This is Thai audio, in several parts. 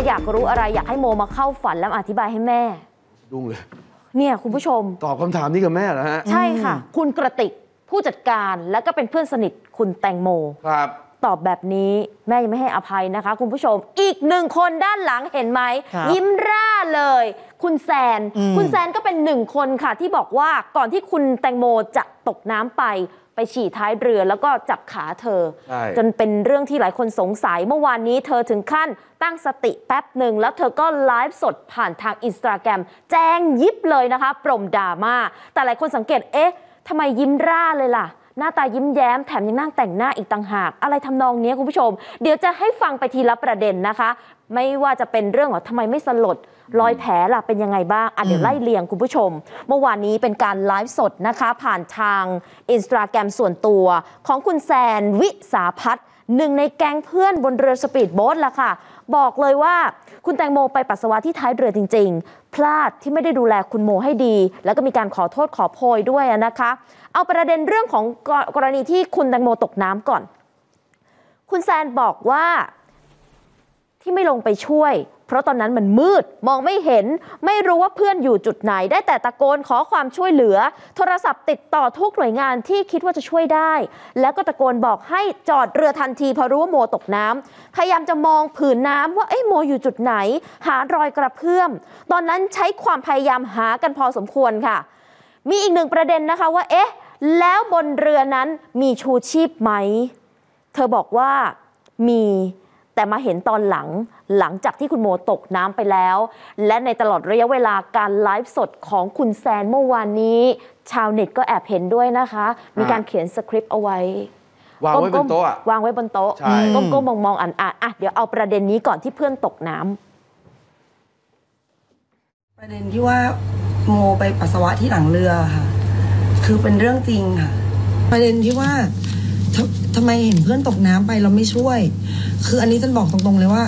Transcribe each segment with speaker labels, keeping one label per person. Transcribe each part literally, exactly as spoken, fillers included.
Speaker 1: อยากรู้อะไรอยากให้โมมาเข้าฝันแล้วอธิบายให้แม่
Speaker 2: ดุ้งเลย
Speaker 1: เนี่ยคุณผู้ชม
Speaker 2: ตอบคำถามนี้กับแม่เหรอฮะ
Speaker 1: ใช่ค่ะคุณกระติกผู้จัดการแล้วก็เป็นเพื่อนสนิทคุณแตงโม
Speaker 2: ครับ
Speaker 1: ตอบแบบนี้แม่ยังไม่ให้อภัยนะคะคุณผู้ชมอีกหนึ่งคนด้านหลังเห็นไหมยิ้มร่าเลยคุณแซนคุณแซนก็เป็นหนึ่งคนค่ะที่บอกว่าก่อนที่คุณแตงโมจะตกน้ำไปไปฉี่ท้ายเรือแล้วก็จับขาเธอจนเป็นเรื่องที่หลายคนสงสัยเมื่อวานนี้เธอถึงขั้นตั้งสติแป๊บหนึ่งแล้วเธอก็ไลฟ์สดผ่านทางอินสตาแกรมแจ้งยิบเลยนะคะปร่มดราม่าแต่หลายคนสังเกตเอ๊ะทำไมยิ้มร่าเลยล่ะหน้าตายิ้มแย้มแถมยังนั่งแต่งหน้าอีกต่างหากอะไรทำนองนี้คุณผู้ชมเดี๋ยวจะให้ฟังไปทีละประเด็นนะคะไม่ว่าจะเป็นเรื่องของทำไมไม่สลดรอยแผลล่ะเป็นยังไงบ้างอ่ะเดี๋ยวไล่เรียงคุณผู้ชมเมื่อวานนี้เป็นการไลฟ์สดนะคะผ่านทางอินสตาแกรมส่วนตัวของคุณแซนวิสาพัฒน์หนึ่งในแก๊งเพื่อนบนเรือสปีดโบ๊ทล่ะค่ะบอกเลยว่าคุณแตงโมไปปัสสาวะที่ท้ายเรือจริงๆพลาดที่ไม่ได้ดูแลคุณโมให้ดีแล้วก็มีการขอโทษขอโพยด้วยนะคะเอาประเด็นเรื่องของกรณีที่คุณแตงโมตกน้ำก่อนคุณแซนบอกว่าที่ไม่ลงไปช่วยเพราะตอนนั้นมันมืดมองไม่เห็นไม่รู้ว่าเพื่อนอยู่จุดไหนได้แต่ตะโกนขอความช่วยเหลือโทรศัพท์ติดต่อทุกหน่วยงานที่คิดว่าจะช่วยได้แล้วก็ตะโกนบอกให้จอดเรือทันทีพอรู้ว่าโมตกน้ำพยายามจะมองผืนน้ำว่าเอ้ยโมอยู่จุดไหนหารอยกระเพื่อมตอนนั้นใช้ความพยายามหากันพอสมควรค่ะมีอีกหนึ่งประเด็นนะคะว่าเอ๊ะแล้วบนเรือนั้นมีชูชีพไหมเธอบอกว่ามีแต่มาเห็นตอนหลังหลังจากที่คุณโมตกน้ำไปแล้วและในตลอดระยะเวลาการไลฟ์สดของคุณแซนเมื่อวานนี้ชาวเน็ตก็แอบเห็นด้วยนะคะมีการเขียนสคริปต์เอาไว้
Speaker 2: วางไว้บนโต๊ะ
Speaker 1: วางไว้บนโต๊ะก้มๆมองๆอ่านๆอ่ะเดี๋ยวเอาประเด็นนี้ก่อนที่เพื่อนตกน้
Speaker 3: ำประเด็นที่ว่าโมไปปัสสาวะที่หลังเรือค่ะคือเป็นเรื่องจริงค่ะประเด็นที่ว่าทำไมเห็นเพื่อนตกน้ำไปเราไม่ช่วยคืออันนี้ฉันบอกตรงๆเลยว่า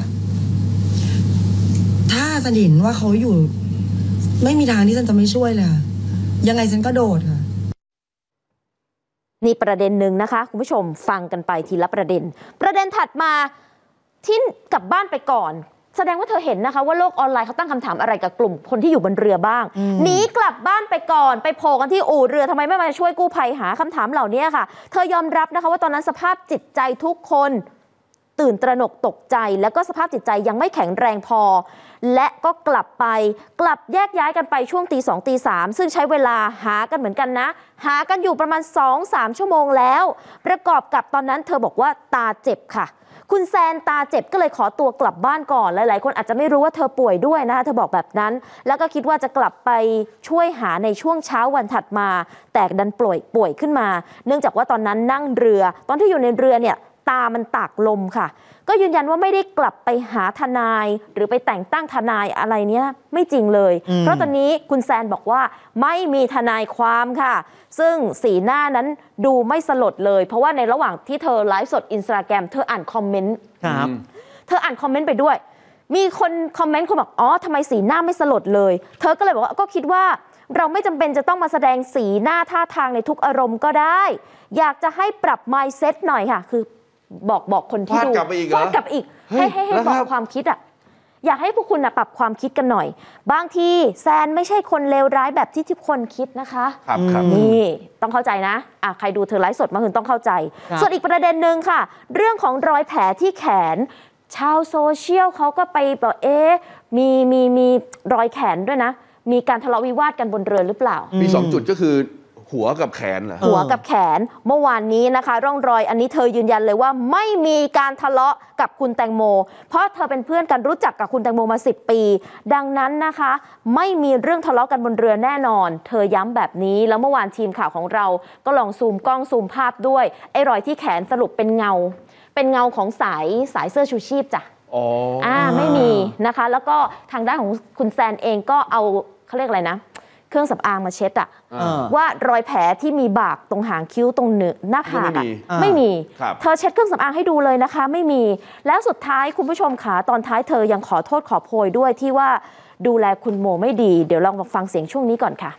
Speaker 3: ถ้าฉันเห็นว่าเขาอยู่ไม่มีทางที่ฉันจะไม่ช่วยเลยค่ะยังไงฉันก็โดดค่ะ
Speaker 1: นี่ประเด็นหนึ่งนะคะคุณผู้ชมฟังกันไปทีละประเด็นประเด็นถัดมาที่กลับบ้านไปก่อนแสดงว่าเธอเห็นนะคะว่าโลกออนไลน์เขาตั้งคำถามอะไรกับกลุ่มคนที่อยู่บนเรือบ้างหนีกลับบ้านไปก่อนไปโผล่กันที่อู่เรือทำไมไม่มาช่วยกู้ภัยหาคำถามเหล่านี้ค่ะเธอยอมรับนะคะว่าตอนนั้นสภาพจิตใจทุกคนตื่นตระหนกตกใจแล้วก็สภาพจิตใจยังไม่แข็งแรงพอและก็กลับไปกลับแยกย้ายกันไปช่วงตีสองตีสามซึ่งใช้เวลาหากันเหมือนกันนะหากันอยู่ประมาณ สองถึงสาม ชั่วโมงแล้วประกอบกับตอนนั้นเธอบอกว่าตาเจ็บค่ะคุณแซนตาเจ็บก็เลยขอตัวกลับบ้านก่อนหลายๆคนอาจจะไม่รู้ว่าเธอป่วยด้วยนะคะเธอบอกแบบนั้นแล้วก็คิดว่าจะกลับไปช่วยหาในช่วงเช้าวันถัดมาแต่ดันป่วยป่วยขึ้นมาเนื่องจากว่าตอนนั้นนั่งเรือตอนที่อยู่ในเรือเนี่ยตามันตากลมค่ะก็ยืนยันว่าไม่ได้กลับไปหาทนายหรือไปแต่งตั้งทนายอะไรเนี้ยไม่จริงเลยเพราะตอนนี้คุณแซนบอกว่าไม่มีทนายความค่ะซึ่งสีหน้านั้นดูไม่สลดเลยเพราะว่าในระหว่างที่เธอไลฟ์สดอินสตาแกรมเธออ่านคอมเมนต์เธออ่านคอมเมนต์ไปด้วยมีคนคอมเมนต์คนบอกอ๋อทำไมสีหน้าไม่สลดเลยเธอก็เลยบอกว่าก็คิดว่าเราไม่จำเป็นจะต้องมาแสดงสีหน้าท่าทางในทุกอารมณ์ก็ได้อยากจะให้ปรับ mindset หน่อยค่ะคือบอกบอกคนที่ดู
Speaker 2: วาดกลับไปอีกเหรอ
Speaker 1: วาดกลับอีกให้ให้ให้บอกความคิดอ่ะอยากให้พวกคุณปรับความคิดกันหน่อยบางทีแซนไม่ใช่คนเลวร้ายแบบที่ทุกคนคิดนะคะ
Speaker 2: ครับครับ
Speaker 1: นี่ต้องเข้าใจนะอ่ะใครดูเธอไลฟ์สดมาคุณต้องเข้าใจส่วนอีกประเด็นหนึ่งค่ะเรื่องของรอยแผลที่แขนชาวโซเชียลเขาก็ไปบอกเอ๊ะมีมีมีรอยแขนด้วยนะมีการทะเลาะวิวาทกันบนเรือหรือเปล่า
Speaker 2: มีสองจุดก็คือหัวกับแขนเหรอ
Speaker 1: หัวกับแขนเมื่อวานนี้นะคะร่องรอยอันนี้เธอยืนยันเลยว่าไม่มีการทะเลาะกับคุณแตงโมเพราะเธอเป็นเพื่อนกันรู้จักกับคุณแตงโมมาสิบปีดังนั้นนะคะไม่มีเรื่องทะเลาะกันบนเรือแน่นอนเธอย้ำแบบนี้แล้วเมื่อวานทีมข่าวของเราก็ลองซูมกล้องซูมภาพด้วยไอ้รอยที่แขนสรุปเป็นเงาเป็นเงาของสายสายเสื้อชูชีพจ้ะ
Speaker 2: อ๋อ
Speaker 1: อ่าไม่มีนะคะแล้วก็ทางด้านของคุณแซนเองก็เอาเขาเรียกอะไรนะเครื่องสำอางมาเช็ดอะว่ารอยแผลที่มีบากตรงหางคิ้วตรงเนื้อหน้าผากอะไม่มีเธอเช็ดเครื่องสำอางให้ดูเลยนะคะไม่มีแล้วสุดท้ายคุณผู้ชมขาตอนท้ายเธอยังขอโทษขอโพยด้วยที่ว่าดูแลคุณโมไม่ดีเดี๋ยวลองมาฟังเสียงช่วงนี้ก่อนค่ะ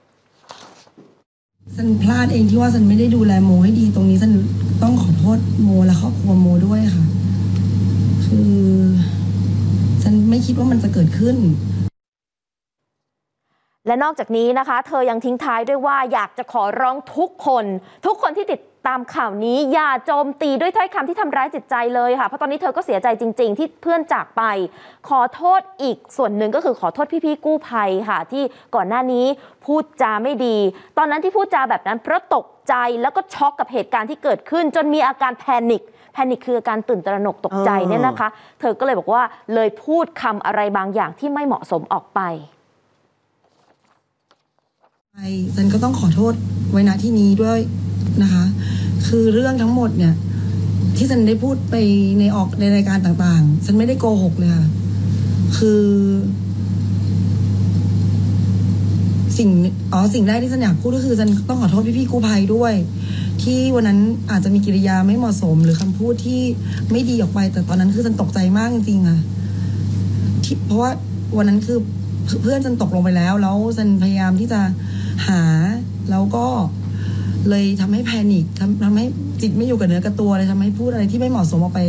Speaker 3: ฉันพลาดเองที่ว่าฉันไม่ได้ดูแลโมให้ดีตรงนี้ฉันต้องขอโทษโมและครอบครัวโมด้วยค่ะคือฉันไม่คิดว่ามันจะเกิดขึ้น
Speaker 1: และนอกจากนี้นะคะเธอยังทิ้งท้ายด้วยว่าอยากจะขอร้องทุกคนทุกคนที่ติดตามข่าวนี้อย่าโจมตีด้วยถ้อยคำที่ทำร้ายจิตใจเลยค่ะเพราะตอนนี้เธอก็เสียใจจริงๆที่เพื่อนจากไปขอโทษอีกส่วนหนึ่งก็คือขอโทษพี่ๆกู้ภัยค่ะที่ก่อนหน้านี้พูดจาไม่ดีตอนนั้นที่พูดจาแบบนั้นเพราะตกใจแล้วก็ช็อกกับเหตุการณ์ที่เกิดขึ้นจนมีอาการแพนิคแพนิคคืออาการตื่นตระหนกตกใจเนี่ยนะคะเธอก็เลยบอกว่าเลยพูดคำอะไรบางอย่างที่ไม่เหมาะสมออกไป
Speaker 3: ฉันก็ต้องขอโทษไว้ณที่นี้ด้วยนะคะคือเรื่องทั้งหมดเนี่ยที่ฉันได้พูดไปในออกในรายการต่างๆฉันไม่ได้โกหกเลยค่ะคือสิ่งอ๋อสิ่งแรกที่ฉันอยากพูดก็คือฉันต้องขอโทษพี่ๆกู้ภัยด้วยที่วันนั้นอาจจะมีกิริยาไม่เหมาะสมหรือคำพูดที่ไม่ดีออกไปแต่ตอนนั้นคือฉันตกใจมากจริงๆค่ะที่เพราะว่าวันนั้นคือเพื่อนฉันตกลงไปแล้วแล้วฉันพยายามที่จะหาแล้วก็เลยทำให้แพนิคทำทำให้จิตไม่อยู่กับเนื้อกับตัวเลยทำให้พูดอะไรที่ไม่เหมาะสมออกไป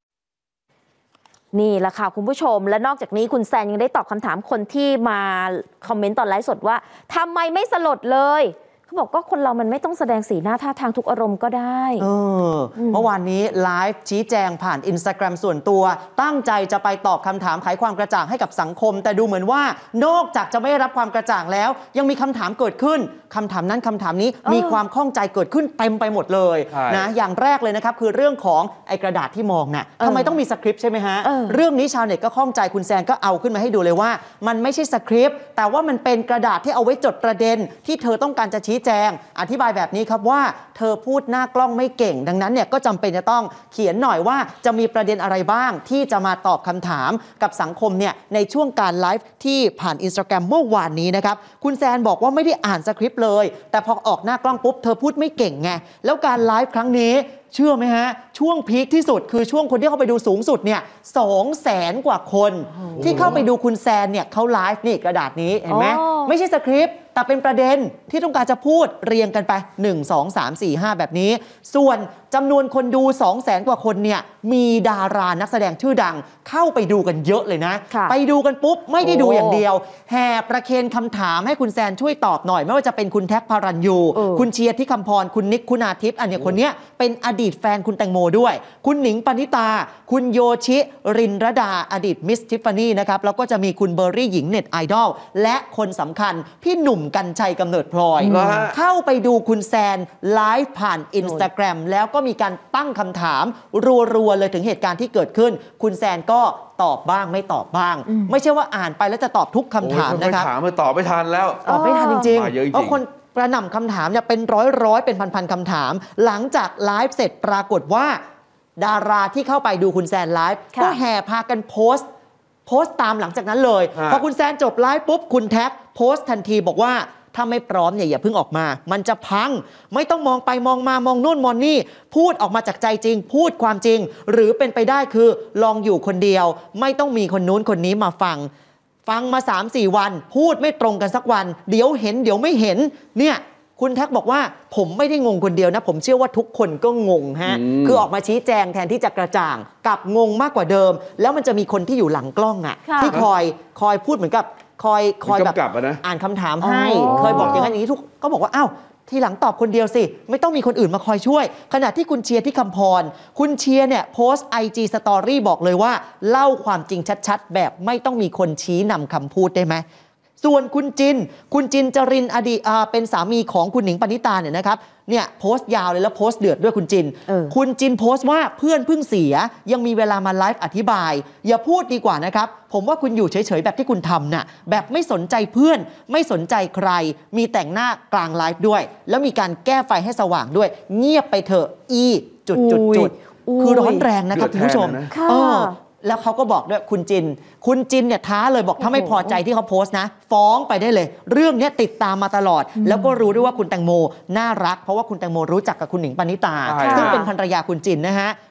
Speaker 1: นี่แหละค่ะคุณผู้ชมและนอกจากนี้คุณแซนยังได้ตอบคำถามคนที่มาคอมเมนต์ตอนไลฟ์สดว่าทำไมไม่สลดเลยเขาบอกก็คนเรามันไม่ต้องแสดงสีหน้าท่าทางทุกอารมณ์ก็ได้
Speaker 4: เออเมื่อวานนี้ไลฟ์ชี้แจงผ่าน Instagram ส่วนตัวตั้งใจจะไปตอบคำถามไขความกระจ่างให้กับสังคมแต่ดูเหมือนว่านอกจากจะไม่ได้รับความกระจ่างแล้วยังมีคำถามเกิดขึ้นคำถามนั้นคำถามนี้มีความข้องใจเกิดขึ้นเต็มไปหมดเลยนะอย่างแรกเลยนะครับคือเรื่องของไอ้กระดาษที่มองน่ะทำไมต้องมีสคริปต์ใช่ไหมฮะเรื่องนี้ชาวเน็ตก็ข้องใจคุณแซนก็เอาขึ้นมาให้ดูเลยว่ามันไม่ใช่สคริปต์แต่ว่ามันเป็นกระดาษที่เอาไว้จดประเด็นที่เธอต้องการจะชี้แจงอธิบายแบบนี้ครับว่าเธอพูดหน้ากล้องไม่เก่งดังนั้นเนี่ยก็จำเป็นจะต้องเขียนหน่อยว่าจะมีประเด็นอะไรบ้างที่จะมาตอบคำถามกับสังคมเนี่ยในช่วงการไลฟ์ที่ผ่าน Instagram เมื่อวานนี้นะครับคุณแซนบอกว่าไม่ได้อ่านสคริปต์เลยแต่พอออกหน้ากล้องปุ๊บเธอพูดไม่เก่งไงแล้วการไลฟ์ครั้งนี้เชื่อไหมฮะช่วงพีคที่สุดคือช่วงคนที่เข้าไปดูสูงสุดเนี่ยสองแสนกว่าคนที่เข้าไปดูคุณแซนเนี่ยเขาไลฟ์นี่กระดาษนี้เห็นไหมไม่ใช่สคริปต์แต่เป็นประเด็นที่ต้องการจะพูดเรียงกันไปหนึ่ง สอง สาม สี่ ห้าแบบนี้ส่วนจำนวนคนดู สองแสน กว่าคนเนี่ยมีดารานักแสดงชื่อดังเข้าไปดูกันเยอะเลยนะไปดูกันปุ๊บไม่ได้ดูอย่างเดียวแห่ประเคนคำถามให้คุณแซนช่วยตอบหน่อยไม่ว่าจะเป็นคุณแท็กพารัญยูคุณเชียร์ที่คำพรคุณนิกคุณาทิพย์อันนี้คนเนี้ยเป็นอดีตแฟนคุณแตงโมด้วยคุณหนิงปณิตาคุณโยชิรินรดาอดีตมิสทิฟฟานี่นะครับแล้วก็จะมีคุณเบอร์รี่หญิงเน็ตไอดอลและคนสำคัญพี่หนุ่มกัญชัยกำเนิดพลอยเข้าไปดูคุณแซนไลฟ์ผ่าน Instagram แล้วก็มีการตั้งคำถามรัวๆเลยถึงเหตุการณ์ที่เกิดขึ้นคุณแซนก็ตอบบ้างไม่ตอบบ้างไม่ใช่ว่าอ่านไปแล้วจะตอบทุกคำถามนะครับ
Speaker 2: ถามมาตอบไม่ทันแล้ว
Speaker 4: ตอบไม่ทันจริงๆเพราะคนกระหน่ำคำถามเนี่ยเป็นร้อยร้อยเป็นพันๆคำถามหลังจากไลฟ์เสร็จปรากฏว่าดาราที่เข้าไปดูคุณแซนไลฟ์ก็แห่พากันโพสต์โพสต์ตามหลังจากนั้นเลยพอคุณแซนจบไลฟ์ปุ๊บคุณแท็กโพสต์ทันทีบอกว่าถ้าไม่พร้อมเนี่ยอย่าเพิ่งออกมามันจะพังไม่ต้องมองไปมองมามองนู่นมองนี่พูดออกมาจากใจจริงพูดความจริงหรือเป็นไปได้คือลองอยู่คนเดียวไม่ต้องมีคนนู้นคนนี้มาฟังฟังมา สามสี่ วันพูดไม่ตรงกันสักวันเดี๋ยวเห็นเดี๋ยวไม่เห็นเนี่ยคุณแท็กบอกว่าผมไม่ได้งงคนเดียวนะผมเชื่อว่าทุกคนก็งงฮะคือออกมาชี้แจงแทนที่จะกระจ่างกับงงมากกว่าเดิมแล้วมันจะมีคนที่อยู่หลังกล้องอ่ะที่คอยคอยพูดเหมือนกับคอยคอยแบบอ่านคำถามให้เคยบอกอย่างนั้นอย่างนี้ทุกก็บอกว่าอ้าวทีหลังตอบคนเดียวสิไม่ต้องมีคนอื่นมาคอยช่วยขณะที่คุณเชียร์ที่คำพรคุณเชียร์เนี่ยโพสต์ ไอ จี Story บอกเลยว่าเล่าความจริงชัดๆแบบไม่ต้องมีคนชี้นำคำพูดได้ไหมส่วนคุณจินคุณจินจรินอดีตเป็นสามีของคุณหนิงปณิตาเนี่ยนะครับเนี่ยโพสต์ยาวเลยแล้วโพสต์เดือดด้วยคุณจินคุณจินโพสต์ว่าเพื่อนเพิ่งเสียยังมีเวลามาไลฟ์อธิบายอย่าพูดดีกว่านะครับผมว่าคุณอยู่เฉยๆแบบที่คุณทำน่ะแบบไม่สนใจเพื่อนไม่สนใจใครมีแต่งหน้ากลางไลฟ์ด้วยแล้วมีการแก้ไฟให้สว่างด้วยเงียบไปเถอะอีจุดจุดจุดคือร้อนแรงนะครับคุณผู้ชมแล้วเขาก็บอกด้วยคุณจินคุณจินเนี่ยท้าเลยบอกถ้าไม่พอใจที่เขาโพสต์นะฟ้องไปได้เลยเรื่องนี้ติดตามมาตลอดแล้วก็รู้ด้วยว่าคุณแตงโมน่ารักเพราะว่าคุณแตงโมรู้จักกับคุณหนิงปณิตาซึ่งเป็นภรรยาคุณจินนะฮะ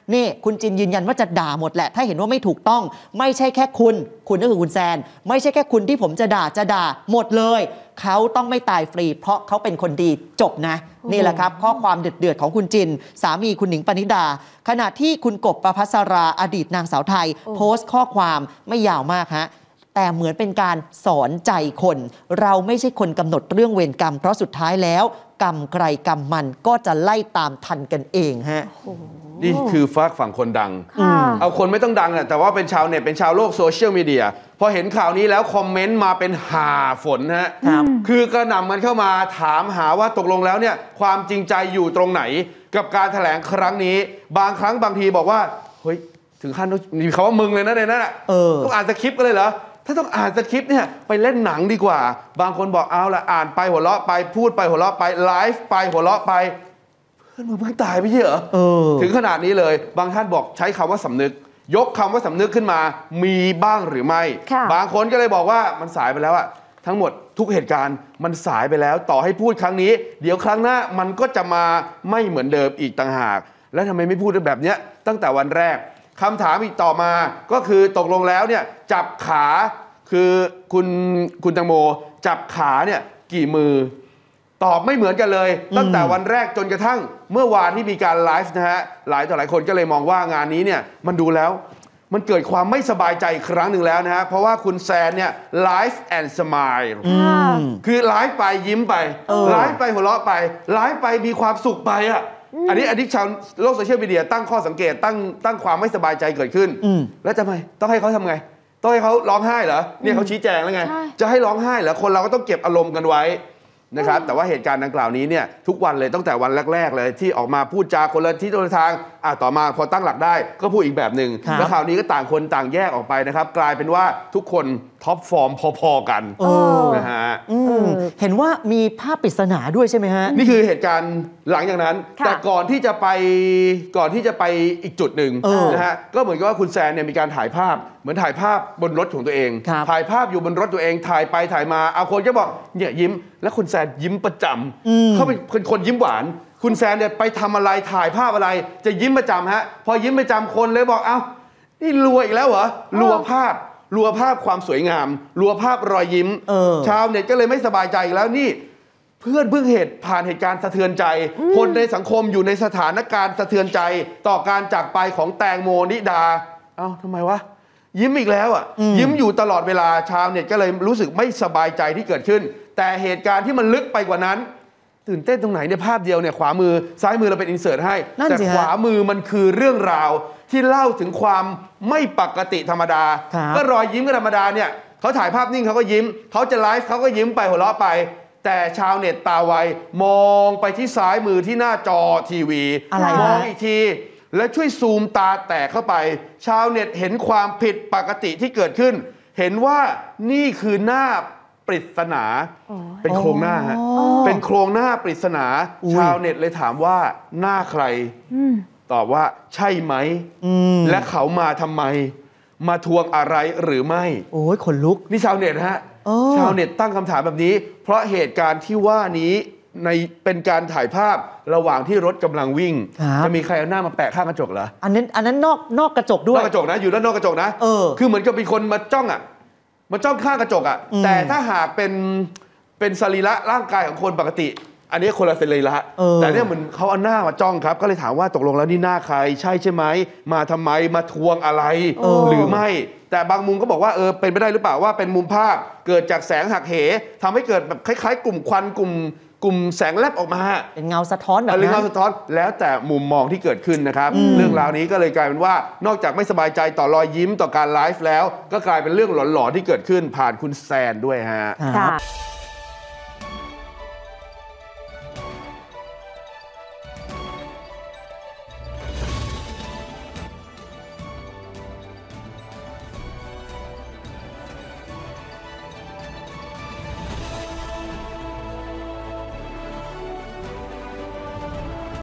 Speaker 4: นี่คุณจินยืนยันว่าจะด่าหมดแหละถ้าเห็นว่าไม่ถูกต้องไม่ใช่แค่คุณคุณก็คือคุณแซนไม่ใช่แค่คุณที่ผมจะด่าจะด่าหมดเลยเขาต้องไม่ตายฟรีเพราะเขาเป็นคนดีจบนะนี่แหละครับข้อความเดือดๆของคุณจินสามีคุณหนิงปณิดาขณะที่คุณกบประภัสราอดีตนางสาวไทยโพสต์ข้อความไม่ยาวมากฮะแต่เหมือนเป็นการสอนใจคนเราไม่ใช่คนกำหนดเรื่องเวรกรรมเพราะสุดท้ายแล้วกรรมใครกรรมมันก็จะไล่ตามทันกันเองฮะ
Speaker 2: นี่คือฝากฝั่งคนดัง
Speaker 1: ค่ะ
Speaker 2: เอาคนไม่ต้องดังอะแต่ว่าเป็นชาวเน็ตเป็นชาวโลกโซเชียลมีเดียพอเห็นข่าวนี้แล้วคอมเมนต์มาเป็นหาฝนฮะ
Speaker 4: ครับ
Speaker 2: คือกระหน่ำมันเข้ามาถามหาว่าตกลงแล้วเนี่ยความจริงใจอยู่ตรงไหนกับการแถลงครั้งนี้บางครั้งบางทีบอกว่าเฮ้ยถึงขั้นต้องมีคำว่ามึงเลยนะในนั้นอะ
Speaker 4: เออ
Speaker 2: ต้องอ่านสคริปต์กันเลยเหรอถ้าต้องอ่านสคริปต์เนี่ยไปเล่นหนังดีกว่า บางคนบอกเอาละอ่านไปหัวเราะไปพูดไปหัวเราะไปไลฟ์ไปหัวเราะไปเพื่อนมึงเพิ่งตายไม่ใช่เหรอ
Speaker 4: เออ
Speaker 2: ถึงขนาดนี้เลยบางท่านบอกใช้คำว่าสำนึกยกคำว่าสำนึกขึ้นมามีบ้างหรือไม่
Speaker 1: ค่ะ
Speaker 2: บางคนก็เลยบอกว่ามันสายไปแล้วอะทั้งหมดทุกเหตุการณ์มันสายไปแล้วต่อให้พูดครั้งนี้ เดี๋ยวครั้งหน้ามันก็จะมาไม่เหมือนเดิมอีกต่างหากแล้วทำไมไม่พูดแบบเนี้ยตั้งแต่วันแรกคำถามอีกต่อมาก็คือตกลงแล้วเนี่ยจับขาคือคุณคุณตังโมจับขาเนี่ยกี่มือตอบไม่เหมือนกันเลยตั้งแต่วันแรกจนกระทั่งเมื่อวานที่มีการไลฟ์นะฮะหลายต่อหลายคนก็เลยมองว่างานนี้เนี่ยมันดูแล้วมันเกิดความไม่สบายใจอีกครั้งหนึ่งแล้วนะฮะเพราะว่าคุณแซนเนี่ยไลฟ์แอนด์สมายคือไลฟ์ไปยิ้มไปไลฟ์ไปหัวเราะไปไลฟ์ไปมีความสุขไปอ่ะอันนี้อันนี้ชาวโลกโซเชียลมีเดียตั้งข้อสังเกตตั้งตั้งความไม่สบายใจเกิดขึ้นแล้วทำไมต้องให้เขาทำไงต้องให้เขาร้องไห้เหรอเนี่ยเขาชี้แจงแล้วไงจะให้ร้องไห้เหรอคนเราก็ต้องเก็บอารมณ์กันไว้นะครับแต่ว่าเหตุการณ์ดังกล่าวนี้เนี่ยทุกวันเลยตั้งแต่วันแรกๆเลยที่ออกมาพูดจาคนละทิศคนละทางอ่ะต่อมาพอตั้งหลักได้ก็พูดอีกแบบหนึ่งแล้วคราวนี้ก็ต่างคนต่างแยกออกไปนะครับกลายเป็นว่าทุกคนท็อปฟอร์มพอๆกันนะฮะ
Speaker 4: เห็นว่ามีภาพปริศนาด้วยใช่ไหมฮะ
Speaker 2: นี่คือเหตุการณ์หลังจากนั้นแต่ก่อนที่จะไปก่อนที่จะไปอีกจุดหนึ่งนะฮะก็เหมือนกับว่าคุณแซนเนี่ยมีการถ่ายภาพเหมือนถ่ายภาพบนรถของตัวเองถ่ายภาพอยู่บนรถตัวเองถ่ายไปถ่ายมาเอาคนก็บอกเนี่ยยิ้มแล้วคุณแซนยิ้มประจำเขาเป็นคนยิ้มหวานคุณแซนเนี่ยไปทำอะไรถ่ายภาพอะไรจะยิ้มประจำฮะพอยิ้มประจำคนเลยบอกเอ้านี่รัวอีกแล้วเหรอรัวภาพรัวภาพความสวยงามรัวภาพรอยยิ้มชาวเน็ตก็เลยไม่สบายใจอีกแล้วนี่เพื่อนเพิ่งเหตุผ่านเหตุการณ์สะเทือนใจคนในสังคมอยู่ในสถานการณ์สะเทือนใจต่อการจากไปของแตงโมนิดาเอ้าทำไมวะยิ้มอีกแล้วอ่ะยิ้มอยู่ตลอดเวลาชาวเน็ตก็เลยรู้สึกไม่สบายใจที่เกิดขึ้นแต่เหตุการณ์ที่มันลึกไปกว่านั้นตื่นเต้นตรงไหนเนี่ยภาพเดียวเนี่ยขวามือซ้ายมือเราเป็นอินเสิร์ตให้แต่ขวามือมันคือเรื่องราวที่เล่าถึงความไม่ปกติธรรมดาก็รอยยิ้มก็ธรรมดาเนี่ยเขาถ่ายภาพนิ่งเขาก็ยิ้มเขาจะไลฟ์เขาก็ยิ้มไปหัวเราะไปแต่ชาวเน็ตตาไวมองไปที่ซ้ายมือที่หน้าจอทีวีมองอีกทีและช่วยซูมตาแตกเข้าไปชาวเน็ตเห็นความผิดปกติที่เกิดขึ้นเห็นว่านี่คือหน้าปริศนาเป็นโครงหน้าฮะเป็นโครงหน้าปริศนาชาวเน็ตเลยถามว่าหน้าใครตอบว่าใช่ไหมและเขามาทำไมมาทวงอะไรหรือไม่
Speaker 4: โอ้ยขนลุก
Speaker 2: นี่ชาวเน็ตฮะชาวเน็ตตั้งคำถามแบบนี้เพราะเหตุการณ์ที่ว่านี้ในเป็นการถ่ายภาพระหว่างที่รถกำลังวิ่งจะมีใครเอาหน้ามาแปะข้างกระจกเหรอ
Speaker 4: อันนั้นอันนั้นนอกนอกกระจกด้วย
Speaker 2: นอกกระจกนะอยู่ด้านนอกกระจกนะเออคือเหมือนกับมีคนมาจ้องอ่ะมาจ้องข้างกระจกอ่ะแต่ถ้าหากเป็นเป็นสรีระร่างกายของคนปกติอันนี้คนละสรีระแต่เนี่ยเหมือนเขาเอาหน้ามาจ้องครับก็เลยถามว่าตกลงแล้วนี่หน้าใครใช่ใช่ไหมมาทำไมมาทวงอะไรหรือไม่แต่บางมุมก็บอกว่าเออเป็นไปได้หรือเปล่าว่าเป็นมุมภาพเกิดจากแสงหักเหทำให้เกิดแบบคล้ายๆ กลุ่มควันกลุ่มกลุ่มแสงแลบออกมา
Speaker 4: เป็นเงาสะท้อนแบบนั้น
Speaker 2: เป็นเงาสะท้อนแล้วแต่มุมมองที่เกิดขึ้นนะครับเรื่องราวนี้ก็เลยกลายเป็นว่านอกจากไม่สบายใจต่อรอยยิ้มต่อการไลฟ์แล้วก็กลายเป็นเรื่องหลอนๆที่เกิดขึ้นผ่านคุณแซนด้วยฮะ